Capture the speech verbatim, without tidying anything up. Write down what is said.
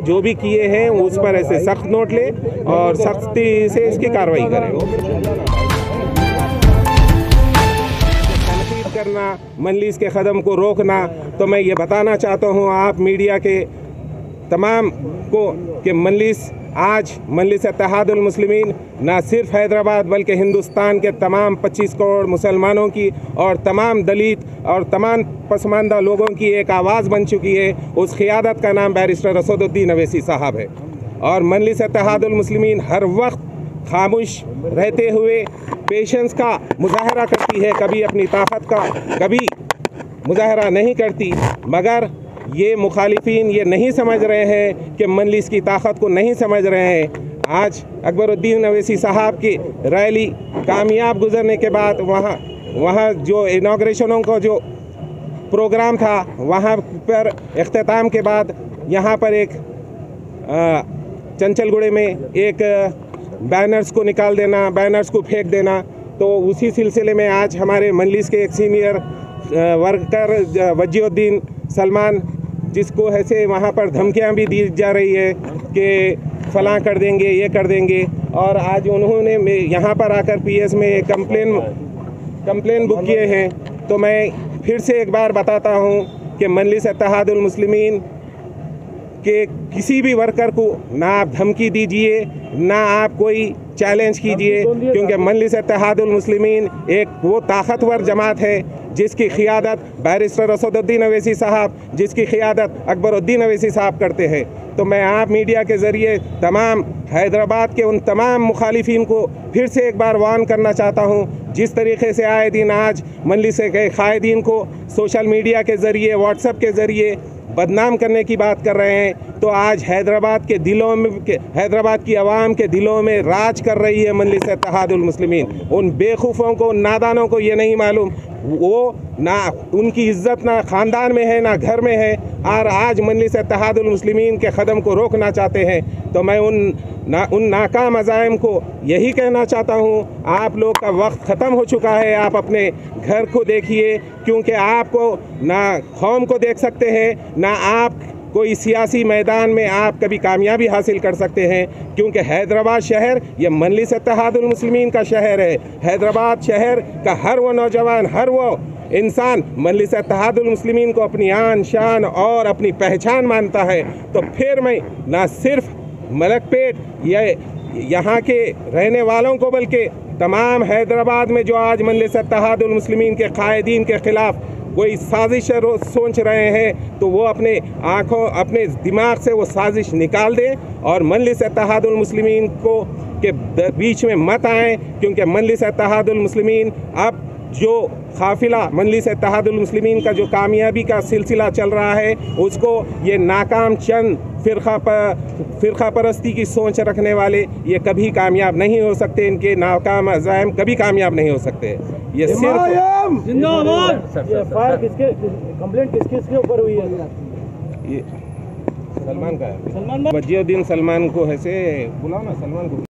जो भी किए हैं उस पर ऐसे सख्त नोट ले और सख्ती से इसकी कार्रवाई करें। तनकीद करना, मजलिस के कदम को रोकना, तो मैं ये बताना चाहता हूँ आप मीडिया के तमाम को कि मजलिस आज मजलिस इत्तेहादुल मुस्लिमीन न सिर्फ हैदराबाद बल्कि हिंदुस्तान के तमाम पच्चीस करोड़ मुसलमानों की और तमाम दलित और तमाम पसमानदा लोगों की एक आवाज़ बन चुकी है। उस क़ियादत का नाम बैरिस्टर असदुद्दीन अवैसी साहब है और मजलिस इत्तेहादुल मुस्लिमीन हर वक्त खामोश रहते हुए पेशेंस का मुजाहरा करती है, कभी अपनी ताकत का कभी मुजाहरा नहीं करती। मगर ये मुखालिफिन ये नहीं समझ रहे हैं कि मजलिस की ताकत को नहीं समझ रहे हैं। आज अकबरुद्दीन अवैसी साहब की रैली कामयाब गुजरने के बाद वहाँ वहाँ जो इनाग्रेशनों का जो प्रोग्राम था वहाँ पर इख्तिताम के बाद यहाँ पर एक चंचलगुड़े में एक बैनर्स को निकाल देना, बैनर्स को फेंक देना, तो उसी सिलसिले में आज हमारे मजलिस के एक सीनियर वर्कर वजीउद्दीन सलमान, जिसको ऐसे वहाँ पर धमकियाँ भी दी जा रही है कि फलां कर देंगे, ये कर देंगे, और आज उन्होंने यहाँ पर आकर पीएस में कंप्लेन कंप्लेन बुक किए हैं। तो मैं फिर से एक बार बताता हूँ कि मजलिस इत्तेहादुल मुस्लिमीन के किसी भी वर्कर को ना आप धमकी दीजिए, ना आप कोई चैलेंज कीजिए, क्योंकि मजलिस इत्तेहादुल मुस्लिमीन एक वो ताकतवर जमात है जिसकी क़ियादत बैरिस्टर असदुद्दीन अवैसी साहब, जिसकी क़ियादत अकबरुद्दीन अवैसी साहब करते हैं। तो मैं आप मीडिया के ज़रिए तमाम हैदराबाद के उन तमाम मुखालिफिन को फिर से एक बार वार्न करना चाहता हूँ, जिस तरीके से आए दिन आज मजलिस के कायदीन को सोशल मीडिया के ज़रिए, व्हाट्सएप के ज़रिए बदनाम करने की बात कर रहे हैं, तो आज हैदराबाद के दिलों में हैदराबाद की आवाम के दिलों में राज कर रही है मजलिस इत्तेहादुल मुस्लिमीन। उन बेवकूफ़ों को, नादानों को ये नहीं मालूम, वो ना उनकी इज़्ज़त ना ख़ानदान में है ना घर में है, और आज मजलिस इत्तेहादुल मुस्लिमीन के क़दम को रोकना चाहते हैं। तो मैं उन ना उन नाकाम अज़ाइम को यही कहना चाहता हूँ, आप लोग का वक्त ख़त्म हो चुका है। आप अपने घर को देखिए, क्योंकि आपको ना कौम को देख सकते हैं, ना आप कोई सियासी मैदान में आप कभी कामयाबी हासिल कर सकते हैं, क्योंकि हैदराबाद शहर ये मजलिस इत्तेहादुल मुस्लिमीन का शहर है। हैदराबाद शहर का हर वो नौजवान, हर वो इंसान मजलिस इत्तेहादुल मुस्लिमीन को अपनी आन शान और अपनी पहचान मानता है। तो फिर मैं ना सिर्फ मलकपेट या यहाँ के रहने वालों को बल्कि तमाम हैदराबाद में जो आज मजलिस इत्तेहादुल मुस्लिमीन के कायदीन के ख़िलाफ़ कोई साजिश सोच रहे हैं, तो वो अपने आँखों अपने दिमाग से वो साजिश निकाल दें और मजलिस इत्तेहादुल मुस्लिमीन को के बीच में मत आएँ, क्योंकि मजलिस इत्तेहादुल मुस्लिमीन अब जो काफ़िला मजलिस इत्तेहादुल मुस्लिमीन का जो कामयाबी का सिलसिला चल रहा है, उसको ये नाकाम चंद फ़िरक़ा पर फ़िरक़ा परस्ती की सोच रखने वाले ये कभी कामयाब नहीं हो सकते। इनके नाकाम अज़ाइम कभी कामयाब नहीं हो सकते। ये सिर्फ जिंदाबाद। किसके कंप्लेंट किस किसके ऊपर हुई है? ये सलमान का है। वजीउद्दीन सलमान को ऐसे बुलाओ ना, सलमान को।